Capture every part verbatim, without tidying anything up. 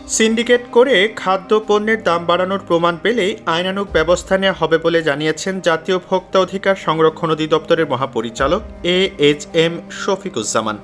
Syndicate করে খাদ্য পণ্যের দাম বাড়ানোর প্রমাণ পেলেই আইনানুগ ব্যবস্থা নেওয়া হবে বলে জানিয়েছেন জাতীয় ভোক্তা অধিকার সংরক্ষণ অধিদপ্তরের মহাপরিচালক এ এইচ এম শফিকুজ্জামান।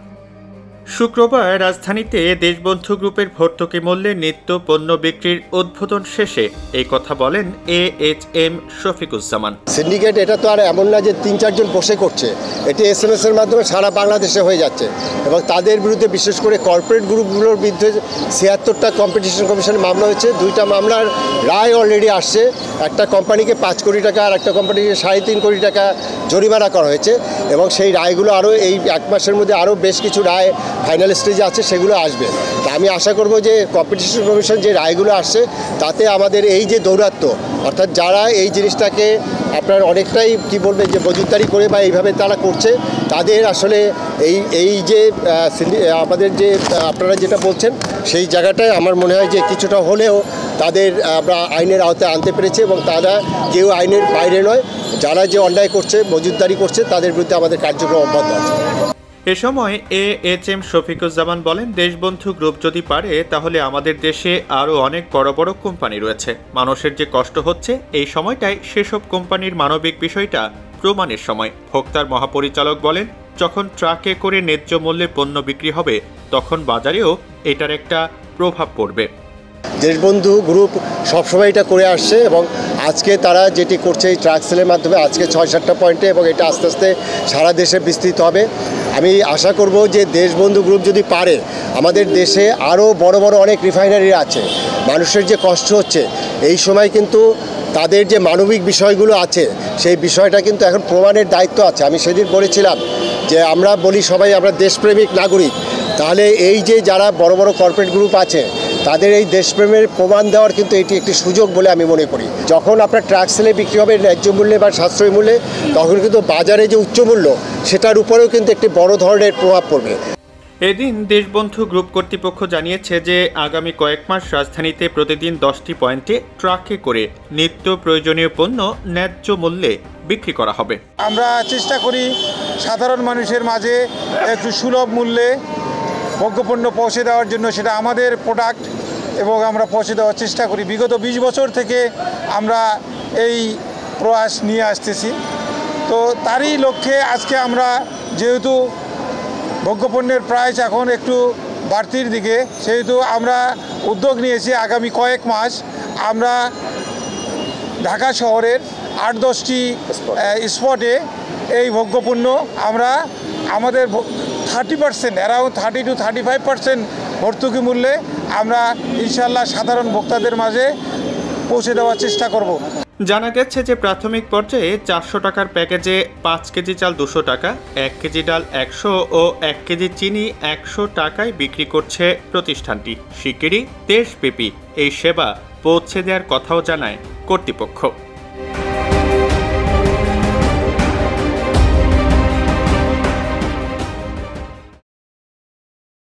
শুক্রবার রাজধানীতে দেশবন্ধু গ্রুপের ভর্তুকি মূল্যে নিত্য পণ্য বিক্রির উদ্বোধন শেষে এই কথা বলেন A H M Shafiquzzaman. Syndicate এটা তো আর এমন না যে তিন চারজন বসে করছে, এটি এস এম এস এর মাধ্যমে সারা বাংলাদেশে হয়ে যাচ্ছে এবং তাদের বিরুদ্ধে বিশেষ করে কর্পোরেট গ্রুপগুলোর বিরুদ্ধে ছিয়াত্তরটা কম্পিটিশন কমিশনে মামলা হয়েছে। দুইটা মামলার রায় অলরেডি আসছে। একটা কোম্পানিকে পাঁচ কোটি টাকা আর একটা কোম্পানিকে সাড়ে তিন কোটি টাকা জরিমানা করা হয়েছে এবং সেই রায়গুলো আরও এই এক মাসের মধ্যে আরও বেশ কিছু রায় ফাইনাল স্টেজে আছে, সেগুলো আসবে। তা আমি আশা করব যে কম্পিটিশন কমিশন যে রায়গুলো আসছে তাতে আমাদের এই যে দৌরাত্ম্য, অর্থাৎ যারা এই জিনিসটাকে আপনার অনেকটাই কি বলবে যে মজুতদারি করে বা এইভাবে তারা করছে, তাদের আসলে এই এই যে আমাদের যে আপনারা যেটা বলছেন সেই জায়গাটায় আমার মনে হয় যে কিছুটা হলেও তাদের আমরা আইনের আওতায় আনতে পেরেছি এবং তারা কেউ আইনের বাইরে নয়। যারা যে অন্যায় করছে, মজুতদারি করছে, তাদের বিরুদ্ধে আমাদের কার্যক্রম অব্যাহত আছে। এ সময় এ এইচ এম শফিকুজ্জামান বলেন, দেশবন্ধু গ্রুপ যদি পারে তাহলে আমাদের দেশে আরও অনেক বড় বড় কোম্পানি রয়েছে। মানুষের যে কষ্ট হচ্ছে এই সময়টাই সেসব কোম্পানির মানবিক বিষয়টা প্রমাণের সময়। ভোক্তার মহাপরিচালক বলেন, যখন ট্রাকে করে ন্যায্য মূল্যে পণ্য বিক্রি হবে তখন বাজারেও এটার একটা প্রভাব পড়বে। দেশবন্ধু গ্রুপ সবসময় এটা করে আসছে এবং আজকে তারা যেটি করছে এই ট্রাক সেলের মাধ্যমে আজকে ছয় সাতটা পয়েন্টে এবং এটা আস্তে আস্তে সারা দেশে বিস্তৃত হবে। আমি আশা করব যে দেশবন্ধু গ্রুপ যদি পারে, আমাদের দেশে আরও বড় বড় অনেক রিফাইনারি আছে। মানুষের যে কষ্ট হচ্ছে এই সময় কিন্তু তাদের যে মানবিক বিষয়গুলো আছে সেই বিষয়টা কিন্তু এখন প্রমাণের দায়িত্ব আছে। আমি সেদিন বলেছিলাম যে আমরা বলি সবাই আমরা দেশপ্রেমিক নাগরিক, তাহলে এই যে যারা বড় বড় কর্পোরেট গ্রুপ আছে তাদের এই দেশপ্রেমের প্রমাণ দেওয়ার কিন্তু এটি একটি সুযোগ বলে আমি মনে করি। যখন আপনার ট্রাক সেলে বিক্রি হবে ন্যায্য মূল্যে বা সাশ্রয়ী মূল্যে, তখন কিন্তু বাজারে যে উচ্চ মূল্য সেটার উপরেও কিন্তু একটি বড় ধরনের প্রভাব পড়বে। এদিন দেশবন্ধু গ্রুপ কর্তৃপক্ষ জানিয়েছে যে আগামী কয়েক মাস রাজধানীতে প্রতিদিন দশটি পয়েন্টে ট্রাকে করে নিত্য প্রয়োজনীয় পণ্য ন্যায্য মূল্যে বিক্রি করা হবে। আমরা চেষ্টা করি সাধারণ মানুষের মাঝে একটু সুলভ মূল্যে ভোগ্যপণ্য পৌঁছে দেওয়ার জন্য, সেটা আমাদের প্রোডাক্ট এবং আমরা পৌঁছে দেওয়ার চেষ্টা করি। বিগত বিশ বছর থেকে আমরা এই প্রয়াস নিয়ে আসতেছি। তো তারই লক্ষ্যে আজকে আমরা যেহেতু ভোগ্যপণ্যের প্রাইস এখন একটু বাড়তির দিকে, সেহেতু আমরা উদ্যোগ নিয়েছি আগামী কয়েক মাস আমরা ঢাকা শহরের আট দশটি স্পটে এই ভোগ্যপণ্য আমরা আমাদের thirty percent around thirty two thirty five percent ভর্তুকি মূল্যে আমরা ইনশাল্লাহ সাধারণ ভোক্তাদের মাঝে পৌঁছে দেওয়ার চেষ্টা করব। জানা গেছে যে প্রাথমিক পর্যায়ে চারশো টাকার প্যাকেজে পাঁচ কেজি চাল দুশো টাকা, এক কেজি ডাল একশো ও এক কেজি চিনি একশো টাকায় বিক্রি করছে প্রতিষ্ঠানটি। শিগগিরই দেশব্যাপী এই সেবা পৌঁছে দেওয়ার কথাও জানায় কর্তৃপক্ষ।